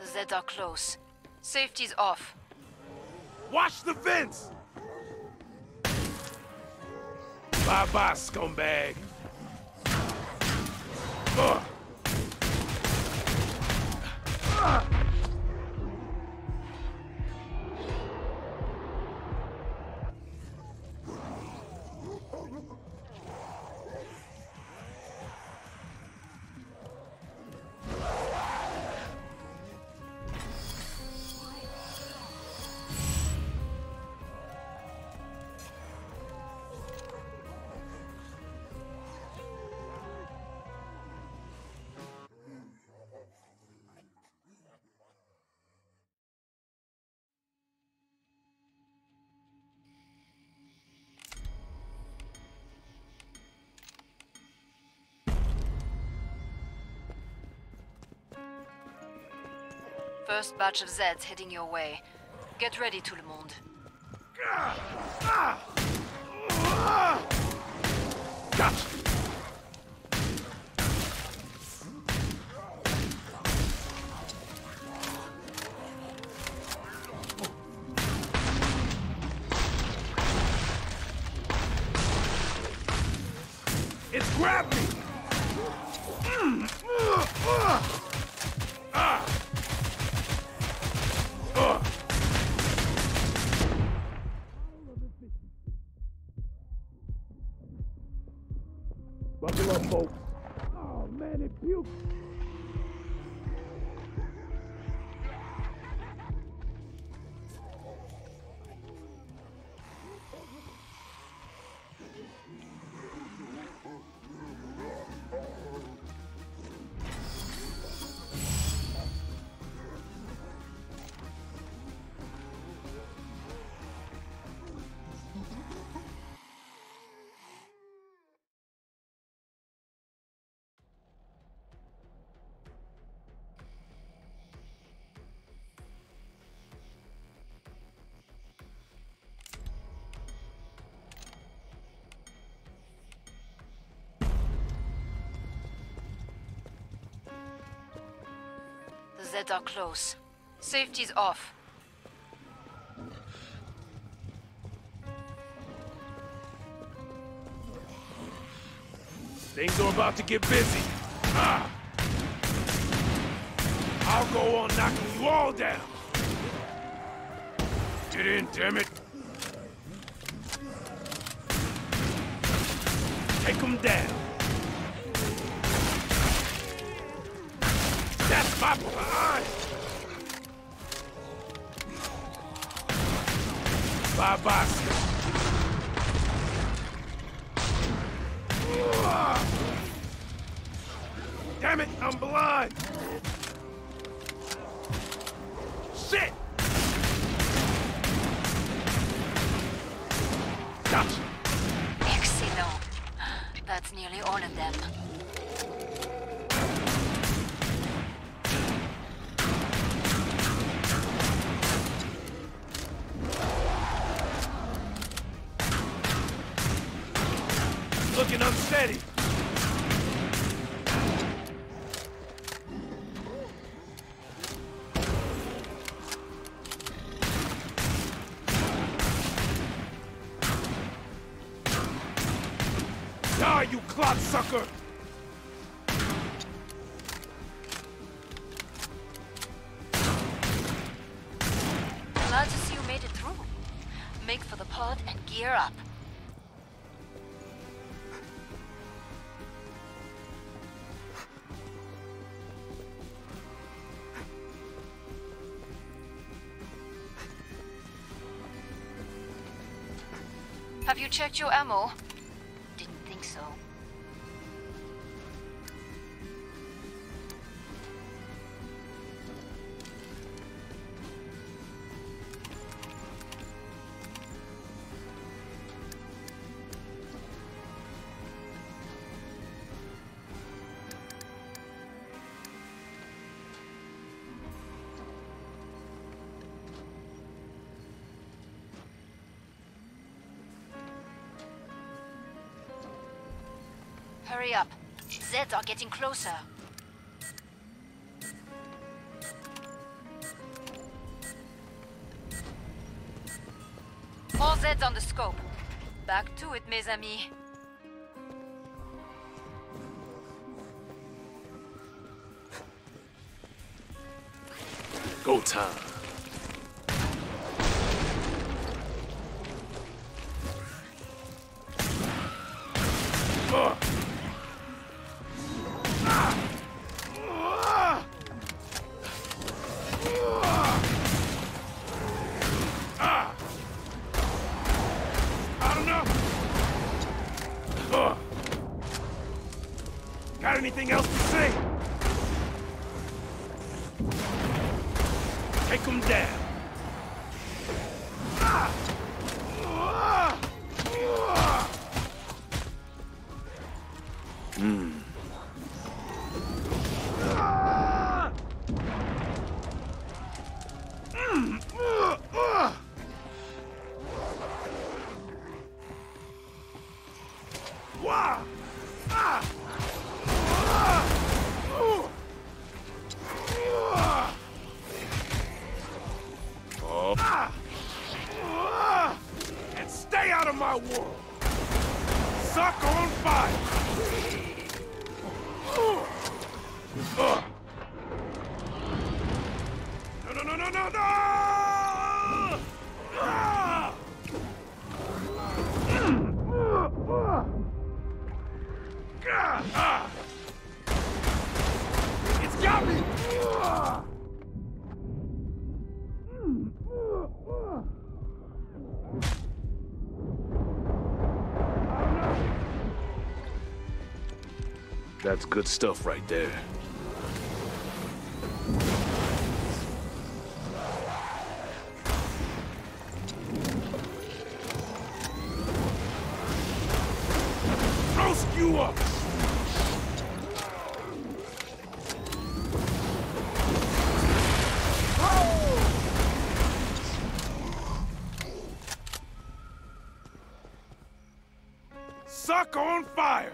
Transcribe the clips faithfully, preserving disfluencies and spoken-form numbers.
Zeds are close. Safety's off. Watch the vents! Bye-bye, scumbag. Ugh. Ah. First batch of Zeds heading your way. Get ready, tout le monde. Gotcha! It's grabbed me! Mm. Uh, uh. Ah! Uh. Buckle up, folks. Oh, man, it puked. The Zeds are close. Safety's off. Things are about to get busy. Ah! I'll go on knocking you all down. Get in, damn it. Take them down. That's my behind. Bye-bye. Damn it, I'm blind! Shit! Gotcha! Excellent. That's nearly all of them. Looking unsteady. Die, you clot sucker! Glad to see you made it through. Make for the pod and gear up. Have you checked your ammo? Didn't think so. Hurry up. Zeds are getting closer. All Zeds on the scope. Back to it, mes amis. Go time. Uh. Ah. Ah. Ah. I don't know. Uh. Got anything else to say? Take him down. Ah. Ah. Ah. Hmm. Ah. Mm. Uh. Uh. Wow. Ah. Ah. Ooh. Ah. Oh. Ah. Ah. And stay out of my world. Suck on fire. Uh. No, no, no, no, no, no! Ah! Mm. Uh, uh. Ah, ah. It's got me! Ah. Mm. Uh, uh. That's good stuff right there. Roast you up! Suck on fire!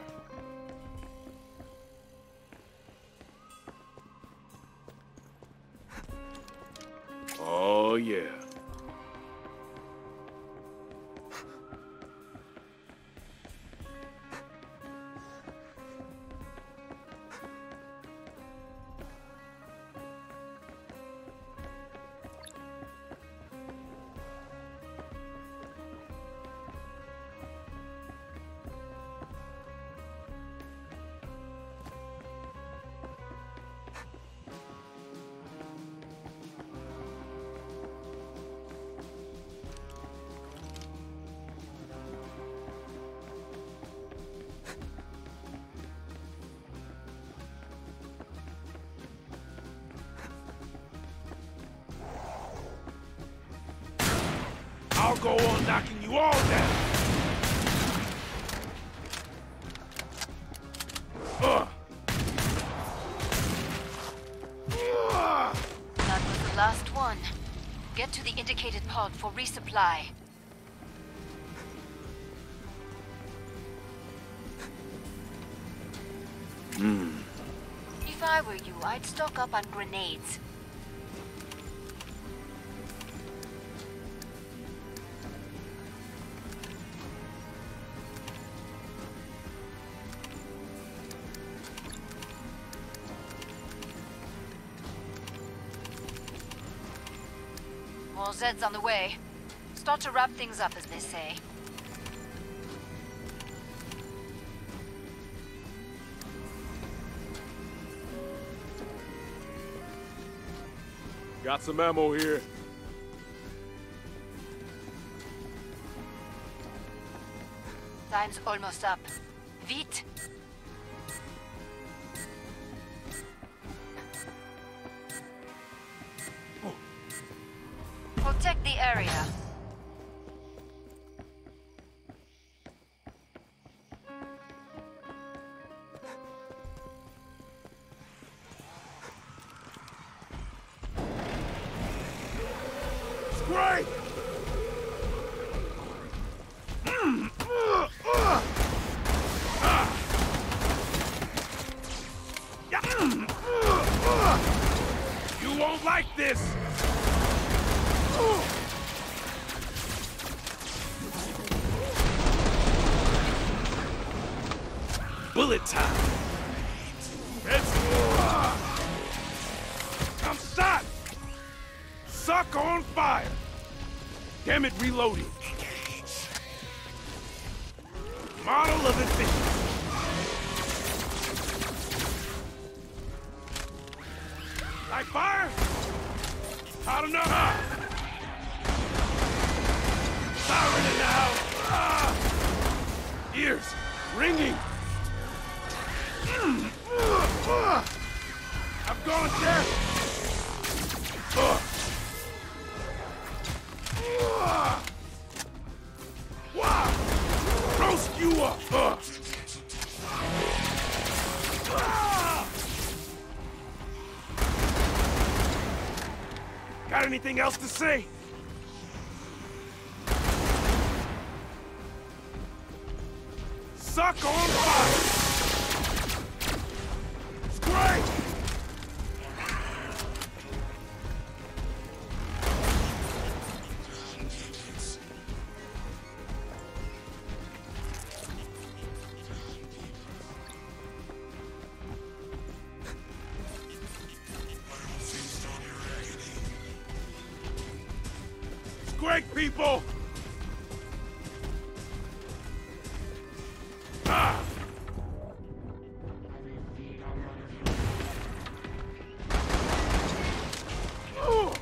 Oh, yeah. I'll go on knocking you all down. Uh. Uh. That was the last one. Get to the indicated pod for resupply. Hmm. If I were you, I'd stock up on grenades. More Zeds on the way. Start to wrap things up, as they say. Got some ammo here. Time's almost up. Vite! Protect the area. Great! Mm. Uh, uh. Ah. Yeah. Mm. Uh, uh. You won't like this! Uh. Bullet time. It's... I'm shot! Suck on fire! Damn it, reloading. Model of efficiency. Like fire? Hot enough? Ah. Siren in the house. Ah. Ears ringing. Mm. Uh, uh. I've gone deaf. Uh. Uh. Wow! Roast you up! Uh. Ah. Got anything else to say? Suck on fire! It's great! It's great, people! Ah! Oh.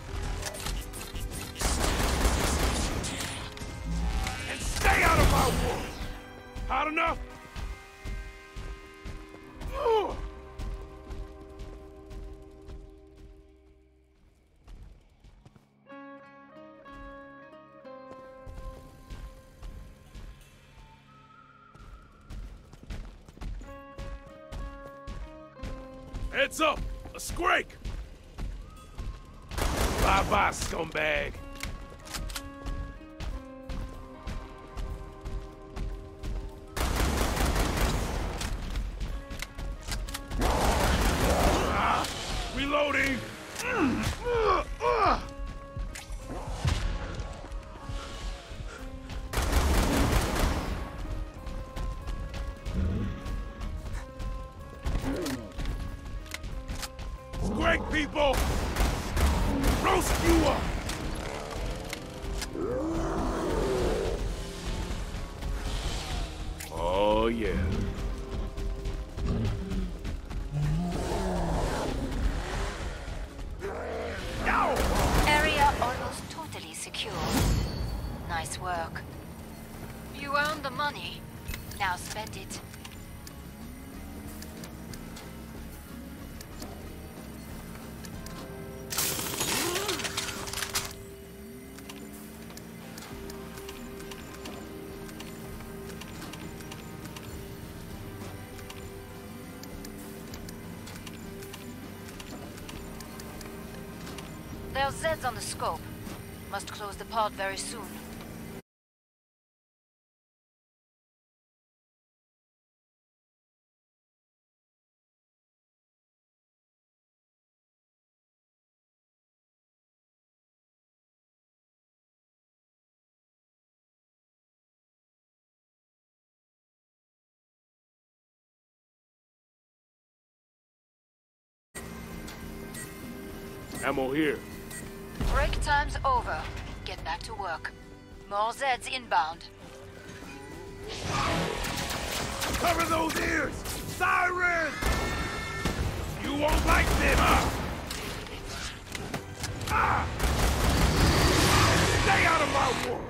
And stay out of my world! Hot enough? Oh. Heads up! A Scrake! Bye-bye, scumbag! Ah, reloading! Mm, uh, uh. Great people! Roast you up! Oh, yeah. Ow! Area almost totally secure. Nice work. You earned the money. Now spend it. There are Zeds on the scope. Must close the pod very soon. Ammo here. Break time's over. Get back to work. More Zeds inbound. Cover those ears! Siren! You won't like this! Ah! Ah! Stay out of my world!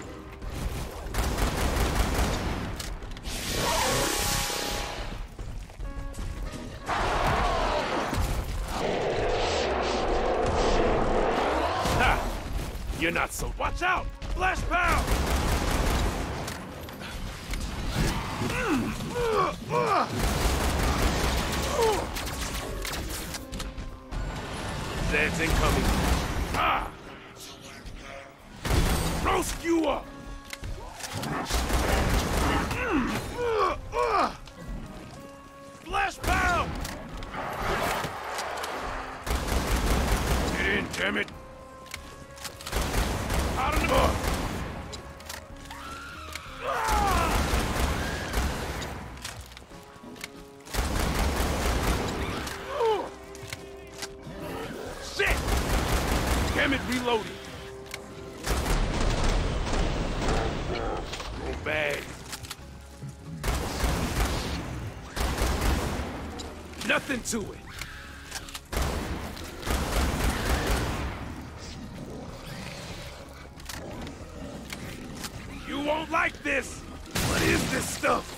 Ha! You're not so... Watch out! Flash pound! Zed's incoming. Ah! Roast you up! Flash pound! Get in, damn it! Out of the book! Damn it, reloading. Oh, bad. Nothing to it. You won't like this. What is this stuff?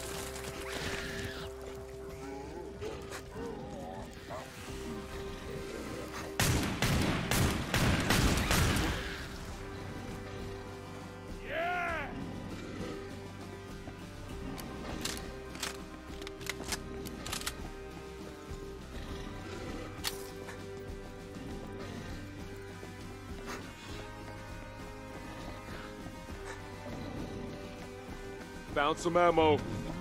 Found some ammo.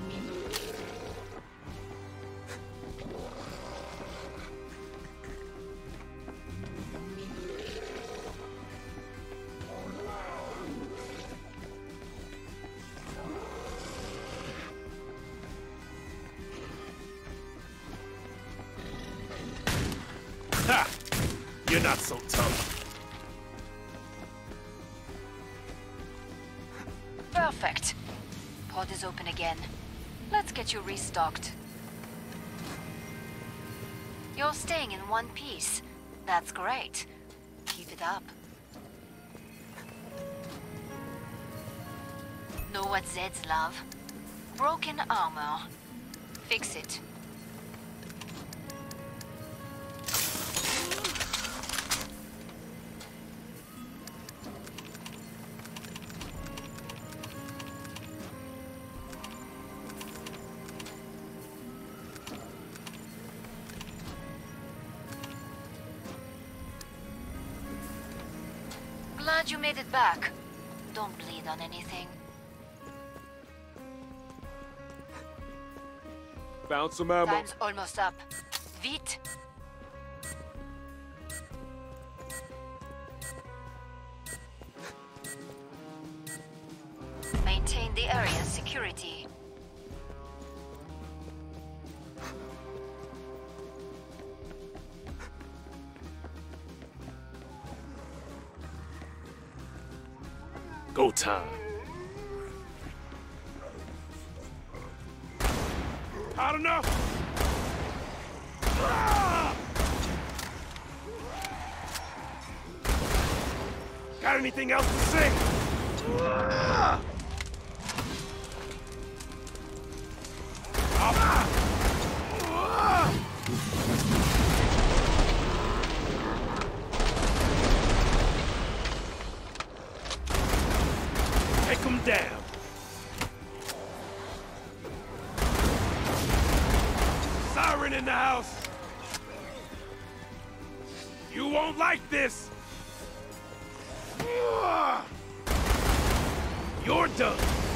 Ha! You're not so tough. Perfect. Pod is open again. Let's get you restocked. You're staying in one piece. That's great. Keep it up. Know what Zeds love? Broken armor. Fix it. Glad you made it back. Don't bleed on anything. Found some ammo. Time's almost up. Vite! Maintain the area's security. Go time. Hot enough? Ah! Got anything else to say? Ah! Ah! Ah! Take him down. Siren in the house. You won't like this. You're done.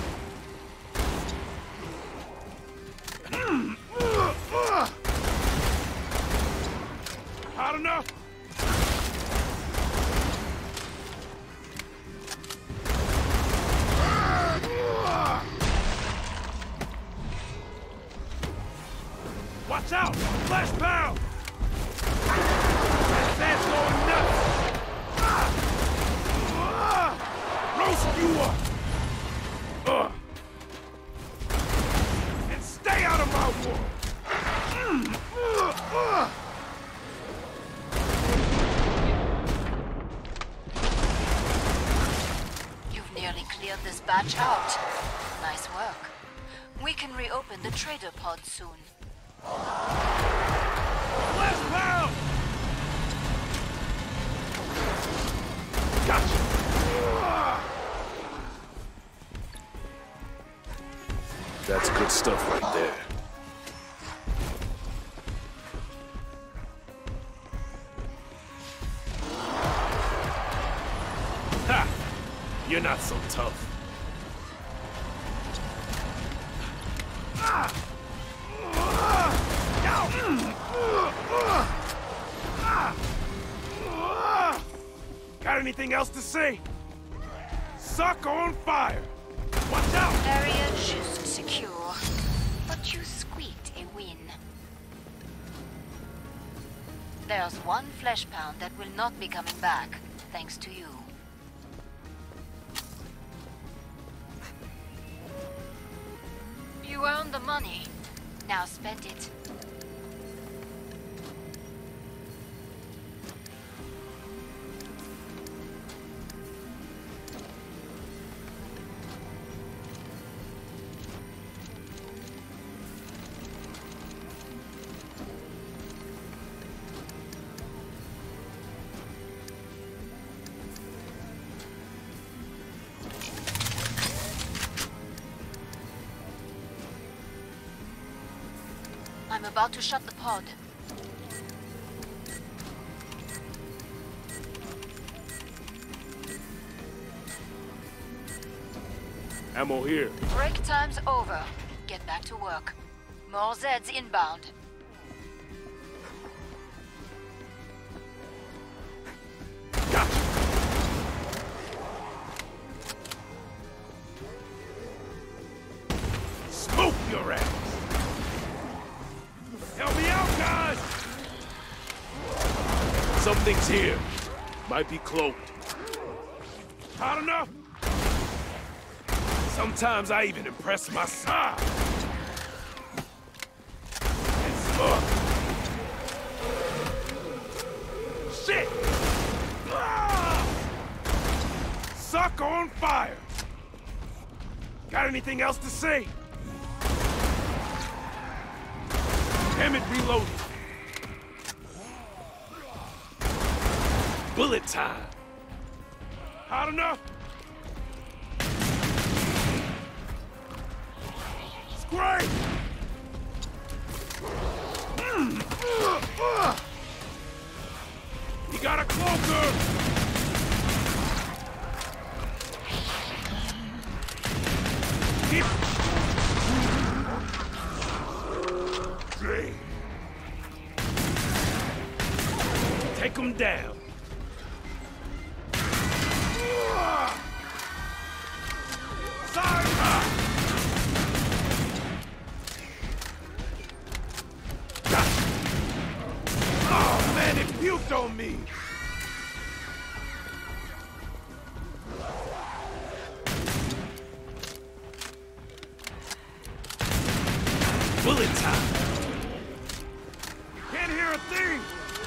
Hot enough? Watch out! Flash pound! That Zed's going nuts! Ah! Ah! Roast you up! Uh. And stay out of my world! Mm. Uh. Uh. You've nearly cleared this batch out. Nice work. We can reopen the trader pod soon. Flash pound! Gotcha! That's good stuff right there. Ha! You're not so tough. Ah! Got anything else to say? Suck on fire! Watch out! Area just secure, but you squeaked a win. There's one flesh pound that will not be coming back. thanks to you. You earned the money. Now spend it. I'm about to shut the pod. Ammo here. Break time's over. Get back to work. More Zeds inbound. Gotcha. Smoke your ass. Help me out, guys! Something's here. Might be cloaked. Hot enough? Sometimes I even impress my size. It's up. Shit! Ah! Suck on fire! Got anything else to say? Damn it, reloading. Bullet time. Hot enough? Scrape! Mm. Uh, uh. You got a cloaker! Keep... Take him down. Sorry. Oh man, it puked on me. Bullet time. Can't hear a thing.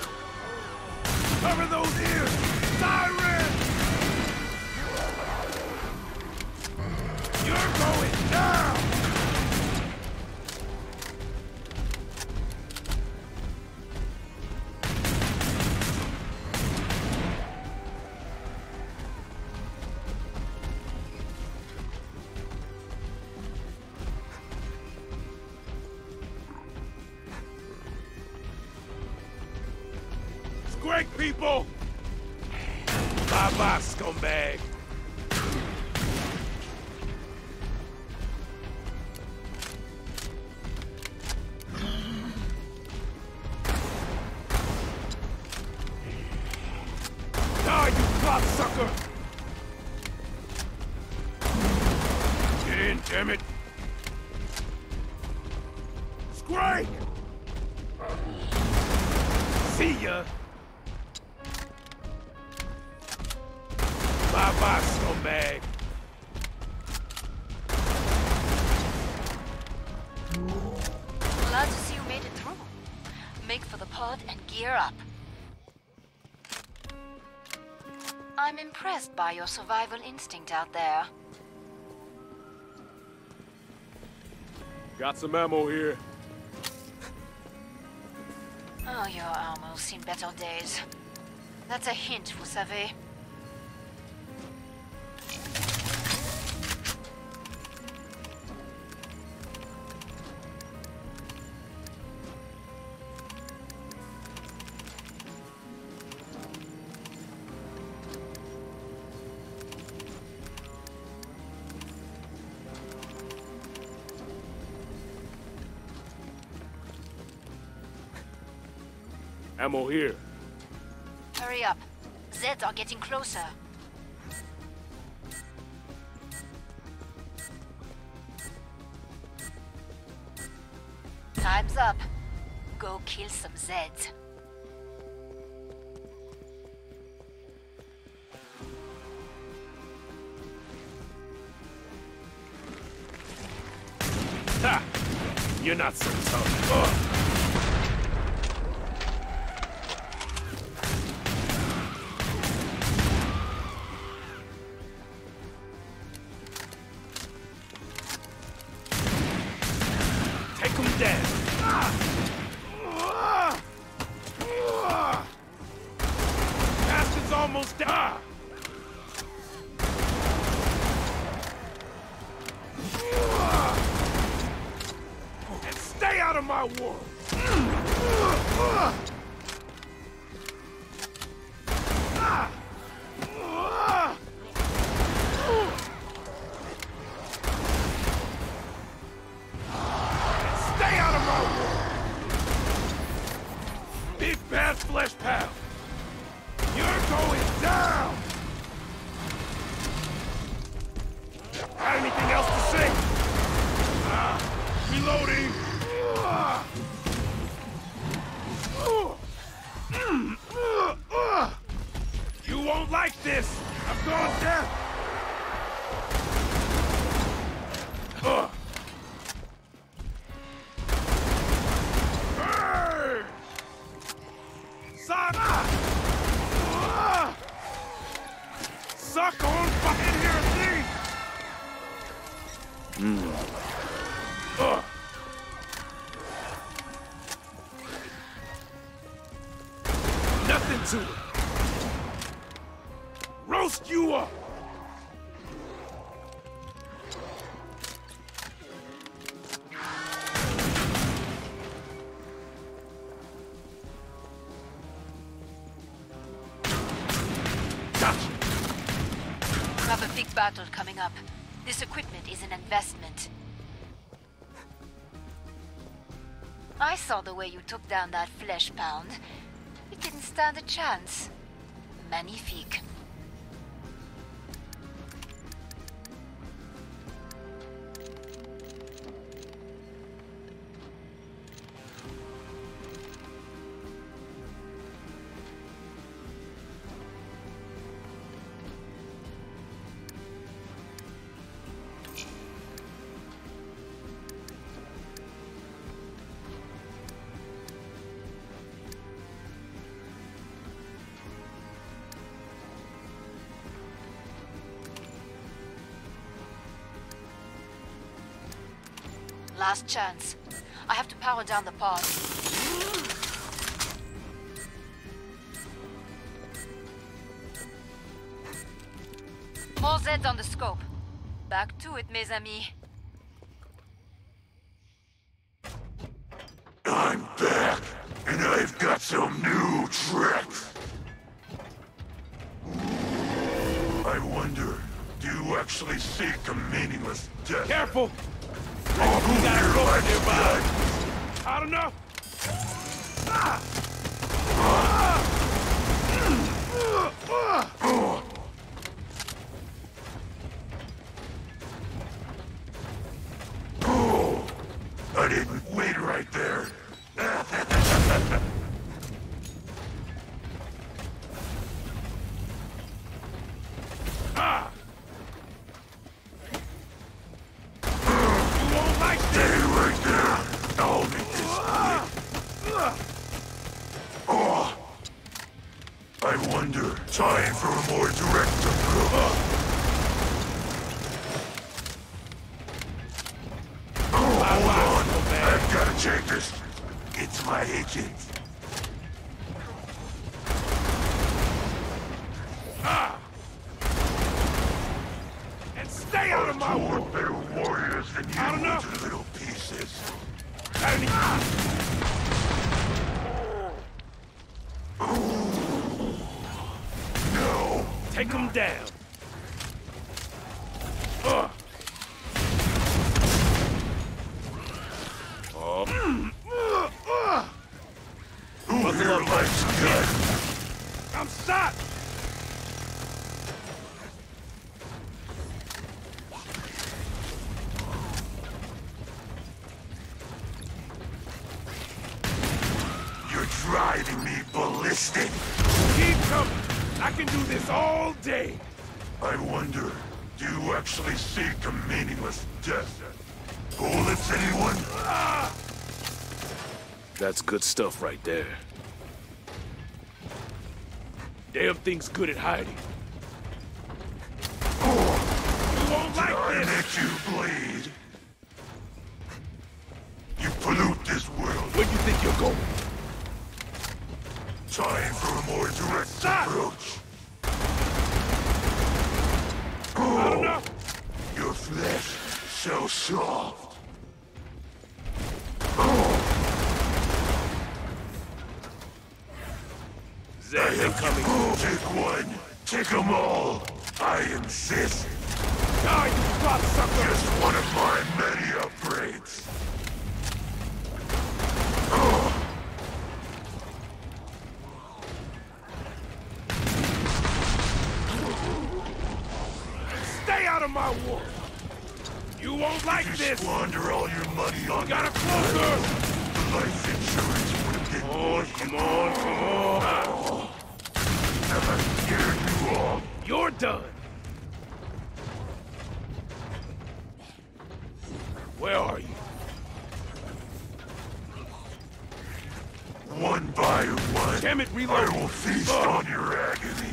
Cover those ears! Siren! You're going down! Great people! Bye-bye, scumbag! Die, you cocksucker! Get in, damn it! Scrake! See ya! Bye-bye, scumbag. Glad to see you made it through. Make for the pod and gear up. I'm impressed by your survival instinct out there. Got some ammo here. Oh, your armor's seen better days. That's a hint, vous savez. Ammo here. Hurry up. Zeds are getting closer. Time's up. Go kill some Zeds. You're not so tough. Ugh. Take him down. Ah. Ah. Ah. Bastard's almost down. Ah. And stay out of my world. Ah. Ah. Stay out of my world. Big bad flesh pal. You're going down. Got anything else to say? Ah, reloading. Ah. Mm. Uh, uh. You won't like this. I'm going down. Uh. Burn! Suck! Ah. Suck on fucking here, thing! Mm. Uh. Nothing to it. Roast you up! Gotcha. We have a big battle coming up. This equipment is an investment. I saw the way you took down that flesh pound. It didn't stand a chance. Magnifique. Last chance. I have to power down the pod. More Zeds on the scope. Back to it, mes amis. I'm back, and I've got some new tricks. I wonder, do you actually seek a meaningless death? Careful! Oh, You got a you're rope like nearby. that. I don't know. Ah! Oh. Oh, I didn't wait right there. Ah! You won't like Stay this. right there. I'll make this quick. Oh, I wonder. Time for a more direct approach. Oh, hold on. I've got to check this. It's my agent. Ah! And stay out of my Two are world. better warriors than you I don't know. into little pieces. Tiny. No. Take him down. Ugh. Oh. Mm. Ugh, ugh. Who here likes guts? I'm shot. You're driving me ballistic. Keep coming. I can do this all day. I wonder, do you actually seek a meaningless death? Bullets, anyone? That's good stuff right there. Damn thing's good at hiding. You won't like I this! make you bleed. You pollute this world. Where do you think you're going? Time for a more direct Stop! approach. Not enough! Your flesh so soft. Zach, they coming. Take one. Take them all. I insist. God, you drop sucker! Just one of my many upgrades. Stay out of my war! You won't like You this! squander all your money on Got it that. closer! The life insurance would have been Oh, come on, come on! Have I scared you all? You're done! Where are you? One by one, Damn it, I reload! will feast Ugh. on your agony.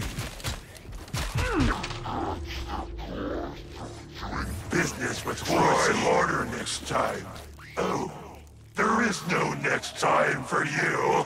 Business with try harder next time. Oh, there is no next time for you.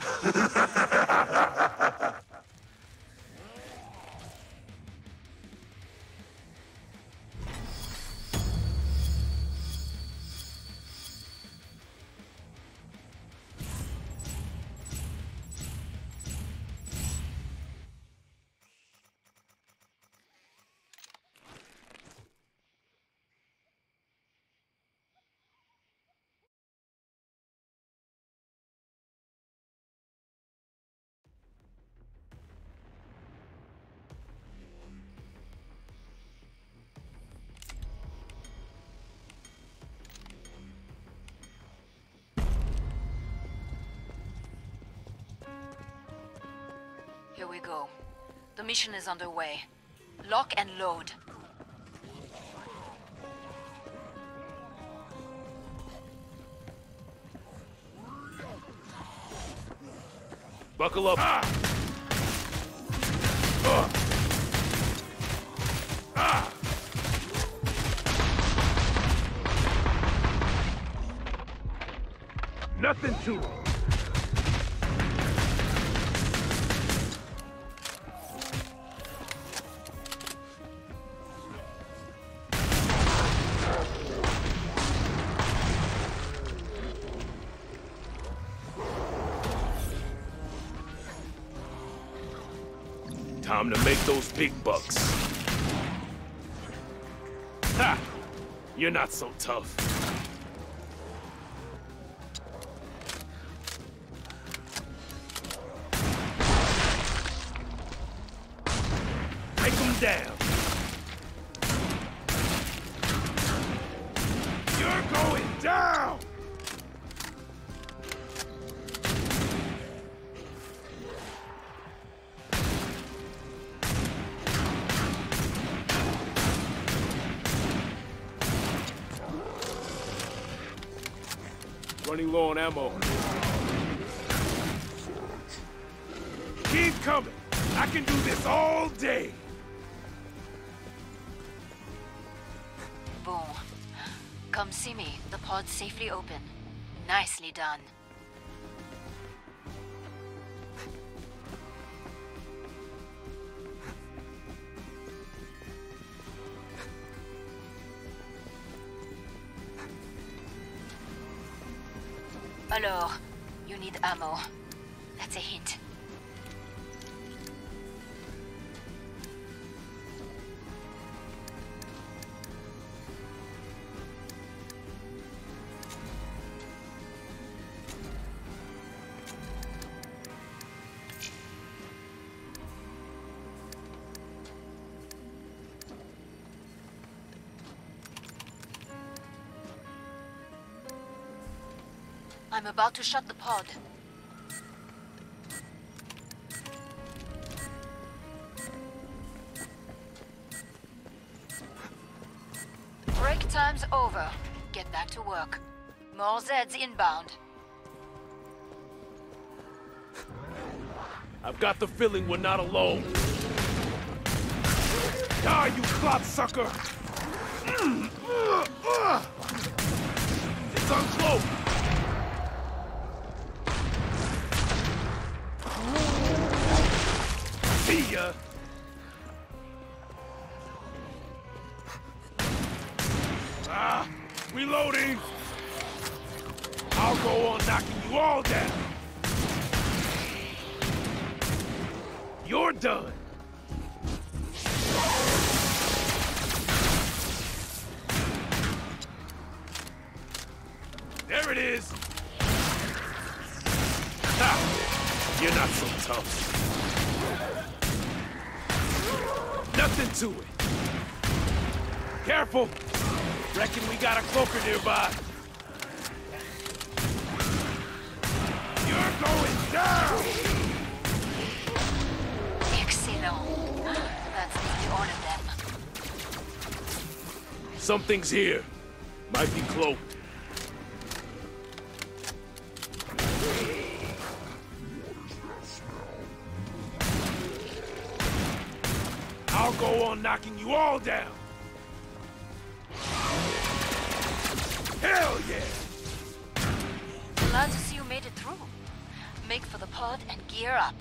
Here we go. The mission is underway. Lock and load. Buckle up. Ah! Uh. Ah! Nothing to it. Time to make those big bucks. Ha! You're not so tough. Take them down. You're going down! Running low on ammo. Keep coming! I can do this all day! Boom. Come see me. The pod's safely open. Nicely done. Alors, you need ammo. That's a hint. I'm about to shut the pod. Break time's over. get back to work. More Zeds inbound. I've got the feeling we're not alone. Die, you clot sucker! Mm. Uh, uh. It's uncloaked! See ya! Ah, reloading! I'll go on knocking you all down! You're done! There it is! Ha! You're not so tough. Nothing to it. Careful! Reckon we got a cloaker nearby. You're going down! Excellent. That's nearly all of them. Something's here. Might be cloaked. I'll go on knocking you all down! Hell yeah! Glad to see you made it through. Make for the pod and gear up.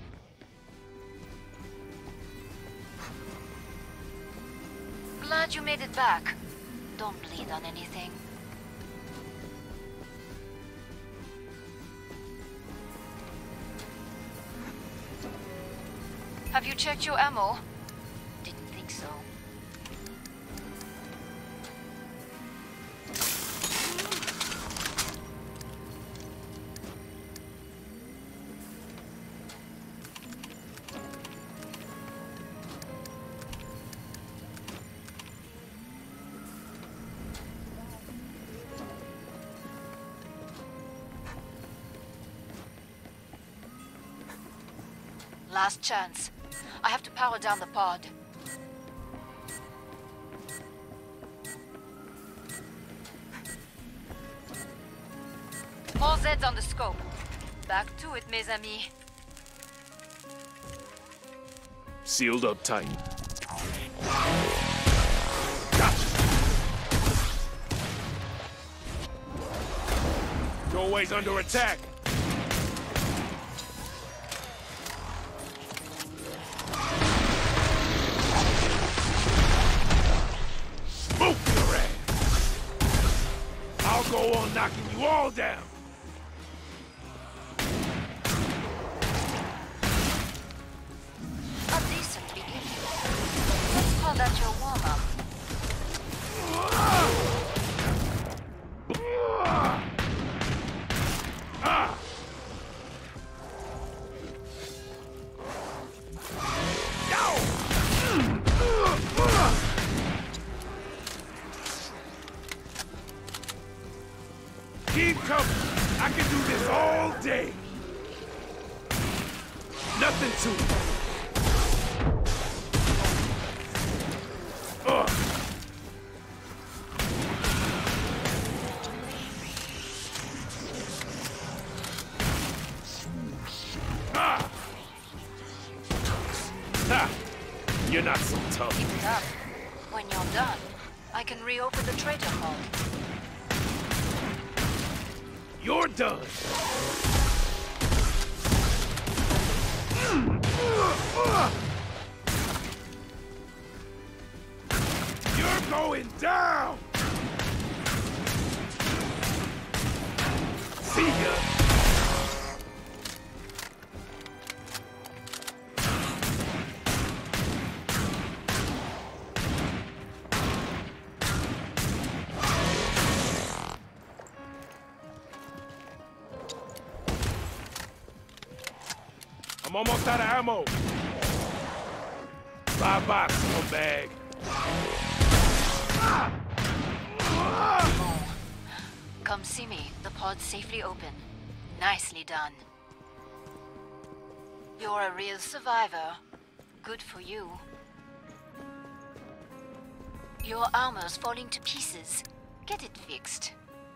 Glad you made it back. Don't bleed on anything. Have you checked your ammo? Didn't think so. Last chance. I have to power down the pod. More Zeds on the scope. Back to it, mes amis. Sealed up tight. Gotcha! Doorway's under attack. Go on knocking you all down! A decent beginning. Let's call that your warm-up. Ah! Keep coming. I can do this all day. Nothing to it. Ugh. Ah! Ha! You're not so tough. Keep it up. When you're done, I can reopen the traitor pod. You're done! You're going down! See ya! I'm almost out of ammo. Bye-bye, scumbag. Oh. Come see me. The pod's safely open. Nicely done. You're a real survivor. Good for you. Your armor's falling to pieces. Get it fixed.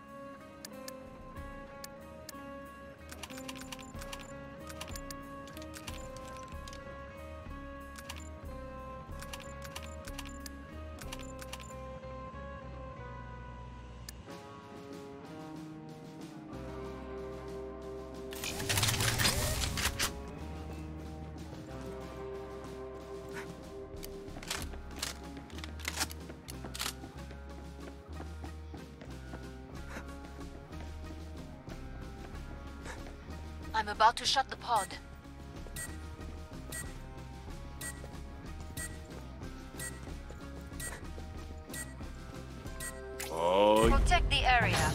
I'm about to shut the pod. Oh, Protect the area.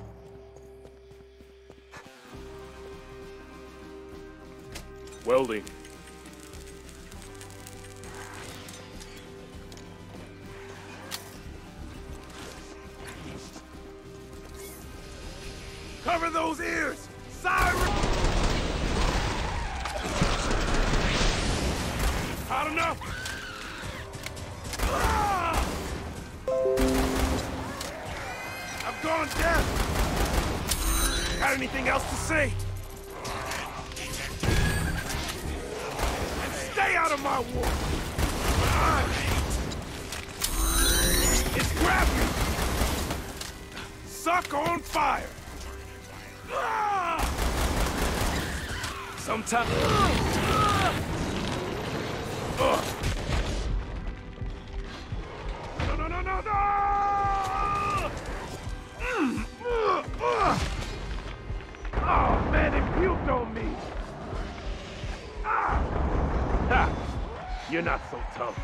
welding. Cover those ears! Siren! Hot enough? Ah! I've gone deaf! Got anything else to say? And stay out of my war! It's grabbing! Suck on fire! Ah! Sometimes... Ugh. No, no, no, no, no! Mm. Ugh. Ugh. Oh, man, it puked on me! Ah. Ha! You're not so tough.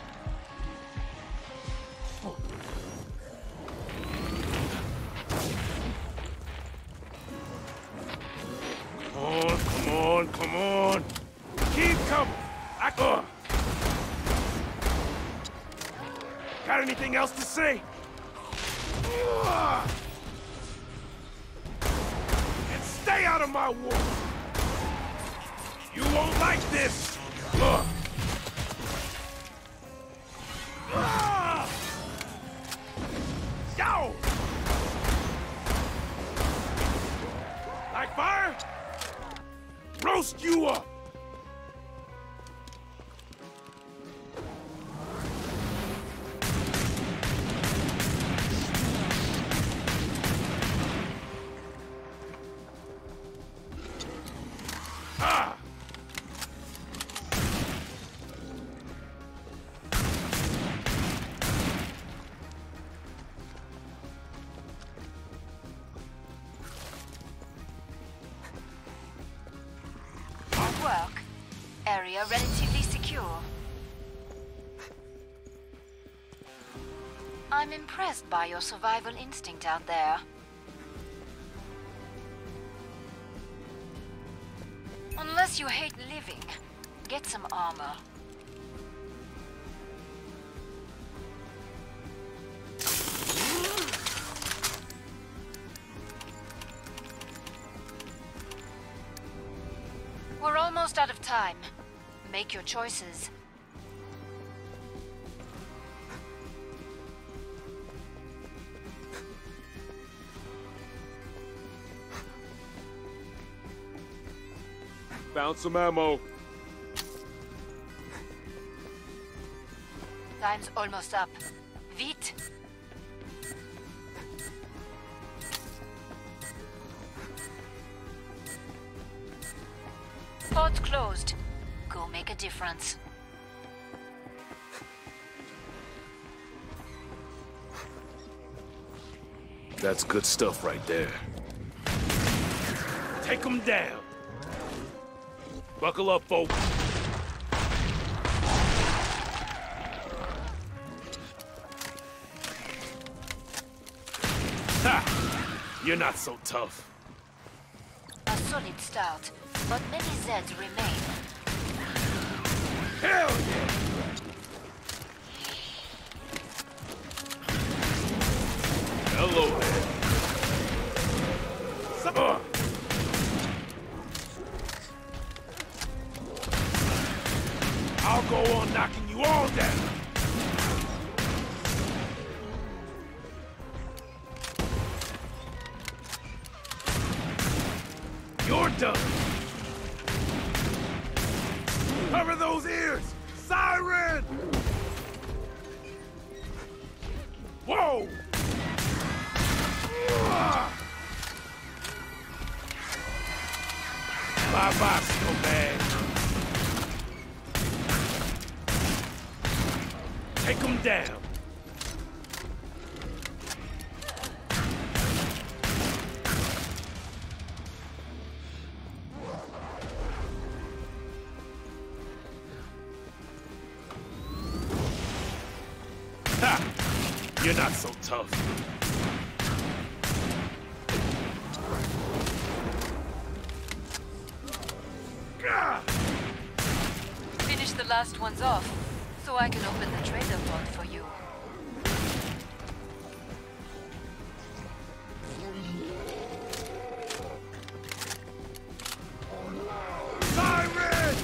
Come on, come on, come on! Keep coming! I... Ugh. Got anything else to say? Ugh. And stay out of my war! You won't like this! Ugh. Ah! Yow! Like fire? Roast you up! Ah! Good work. Area relatively secure. I'm impressed by your survival instinct out there. Unless you hate living, get some armor. We're almost out of time. Make your choices. Found some ammo. Time's almost up. Vite! Pod closed. Go make a difference. That's good stuff right there. Take them down! Buckle up, folks! Ha! You're not so tough. A solid start, but many Zeds remain. Hell yeah! Hello there. Some, uh. I'll go on knocking you all down. Cover those ears! Siren! Whoa! Bye-bye, snowbag. Take them down. Ha! You're not so tough. Finish the last ones off, so I can open the trader pod for you. Siren!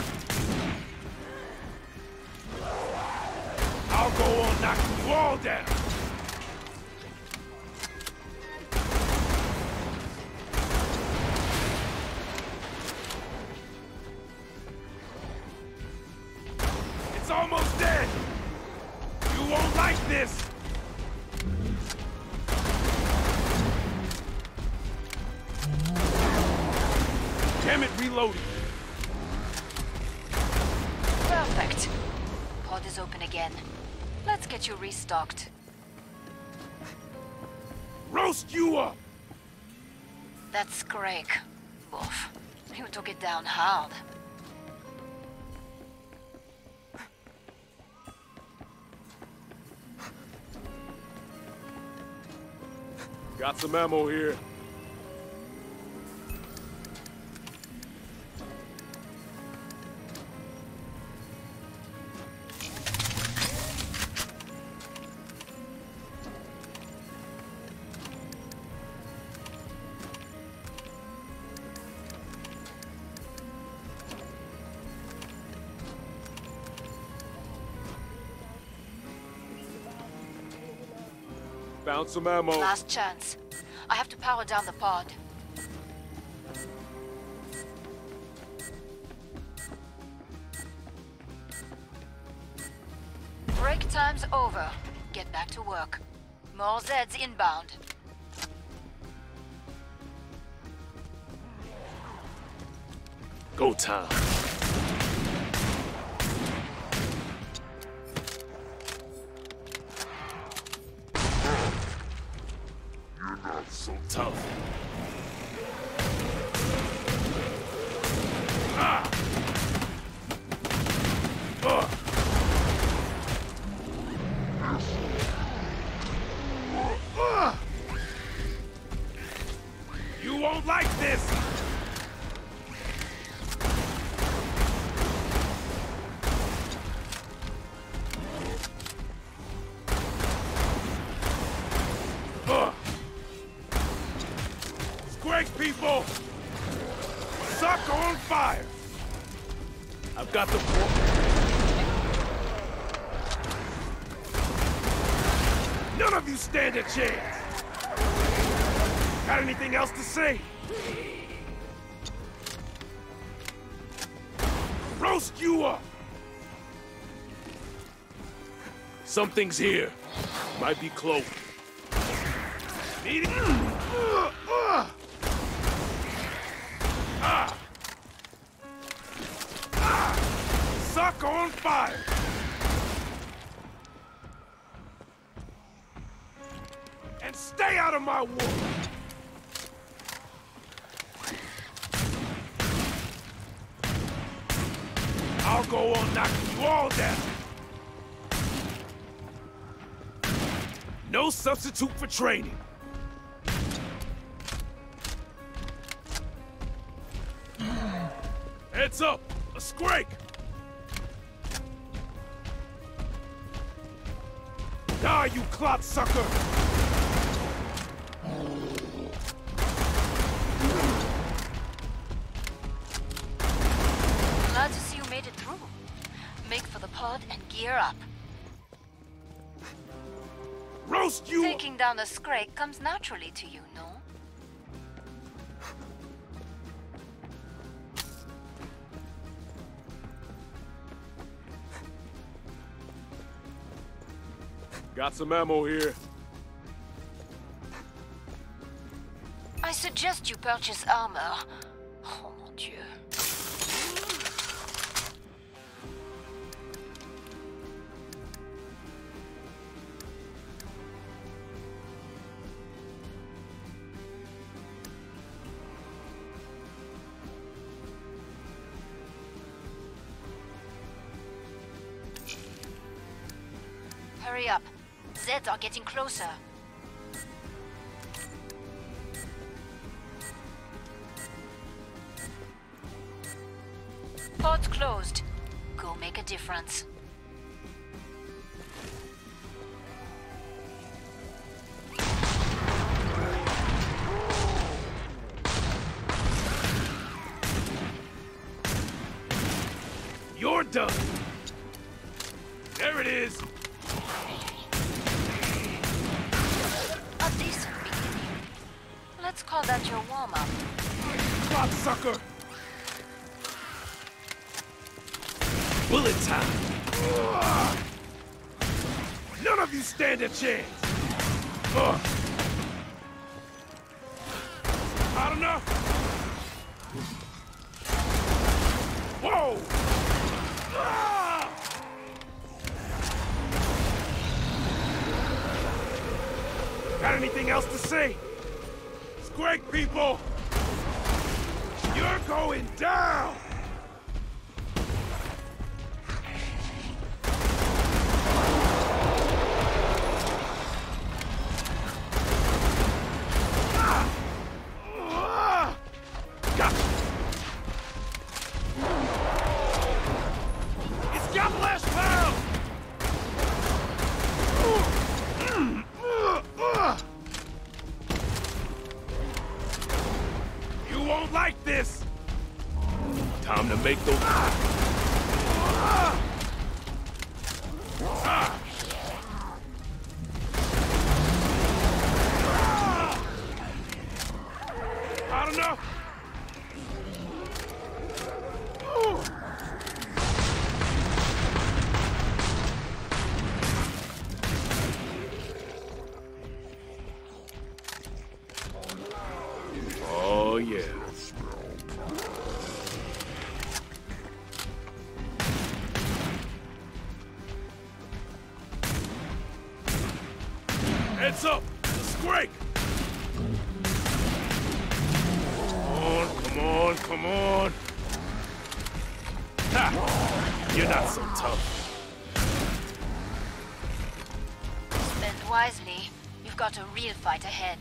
I'll go on knocking you all down. It's almost dead! You won't like this! Damn it, reloading! Perfect. Pod is open again. Let's get you restocked. Roast you up! That's Scrake. Wolf. You took it down hard. Got some ammo here. Found some ammo. Last chance. I have to power down the pod. Break time's over. Get back to work. More Zeds inbound. Go time. You're not so Tough. Ah! Ugh. Ugh. You won't like this! Ugh. Great people! Suck on fire! I've got the... None of you stand a chance! Got anything else to say? Roast you up! Something's here. Might be close. Need it? Uh, uh. Ah. Ah. Suck on fire! And stay out of my war! I'll go on knocking you all down! No substitute for training! Heads up! A Scrake! Die, you clot sucker! Glad to see you made it through. Make for the pod and gear up. Roast you! Taking down a Scrake comes naturally to you, no? Got some ammo here. I suggest you purchase armor. Oh mon Dieu. Hurry up. Zeds are getting closer. Pod's closed. Go make a difference. You're done. There it is. A decent beginning. Let's call that your warm-up. Bloodsucker. Bullet time. None of you stand a chance. Ugh. Hot enough? Whoa! Ah! Got anything else to say? Squig people! You're going down! Like this! Time to make those... Ah! Ah! Hot enough? Oh, yeah. Heads up! Scrake! Come on, come on, come on! Ha! You're not so tough. Spend wisely. You've got a real fight ahead.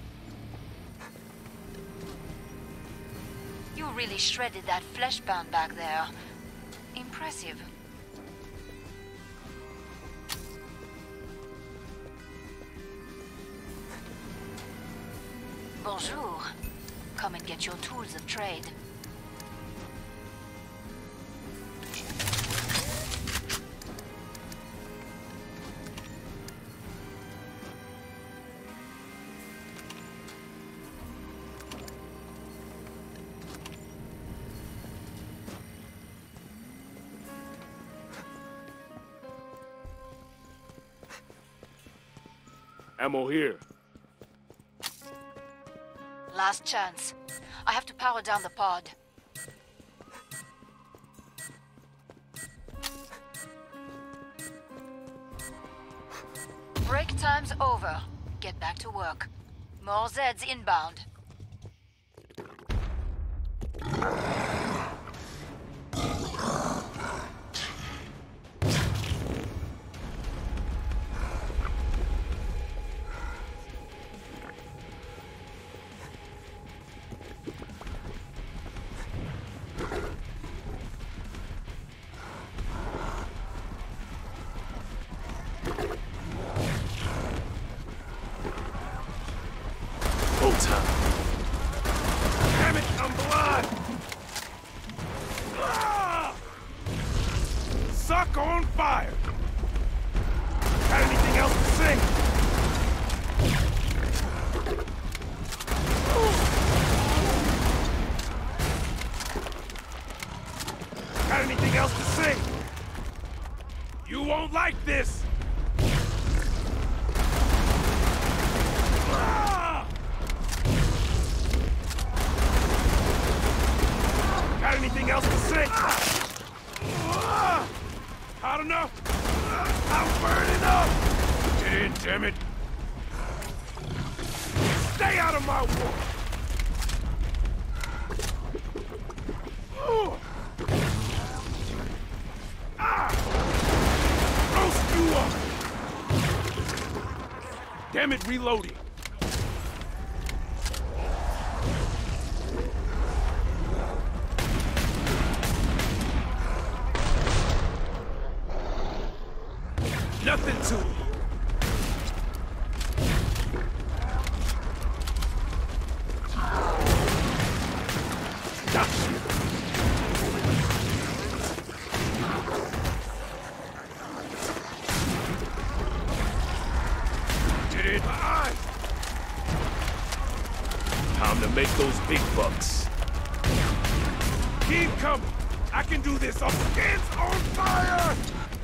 You really shredded that fleshbound back there. Impressive. Bonjour. Come and get your tools of trade. Ammo here. Last chance. I have to power down the pod. Break time's over. Get back to work. More Zeds inbound. Damn it, I'm blind! Ah! Suck on fire! Got anything else to say? Got anything else to say? You won't like this! Got anything else to say? Hot enough? I'm burning up! Get in, damn it! Stay out of my way! Ah! Roast you up! Damn it, reloading! Nothing to it. Gotcha. Get in. Behind. Time to make those big bucks. Keep coming. I can do this. Our skin's on fire.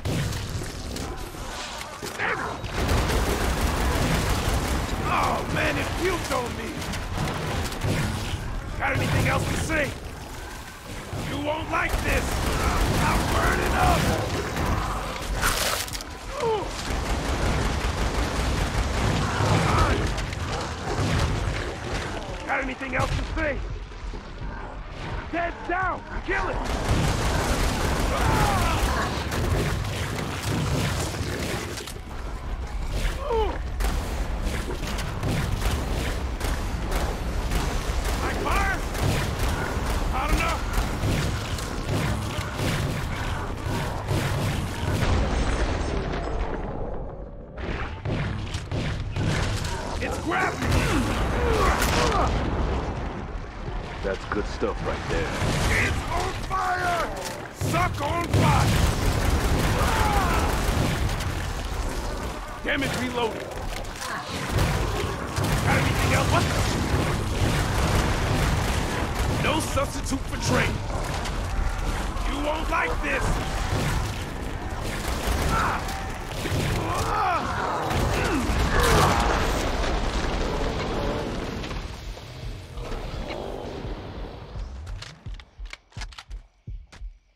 Oh man, it puked on me! Got anything else to say? You won't like this! I'm burning up! Ooh. Got anything else to say? Dead down! Kill it! Ah. Ooh. That's good stuff right there. It's on fire! Suck on fire! Damn it, reloading. Got anything else? What the? No substitute for training. You won't like this! Ah. Ah.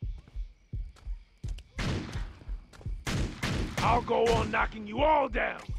I'll go on knocking you all down.